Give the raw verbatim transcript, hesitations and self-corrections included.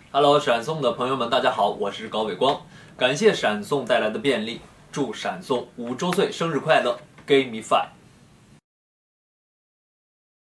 Hello，闪送的朋友们，大家好，我是高伟光，感谢闪送带来的便利，祝闪送五周岁生日快乐 ，Give me five。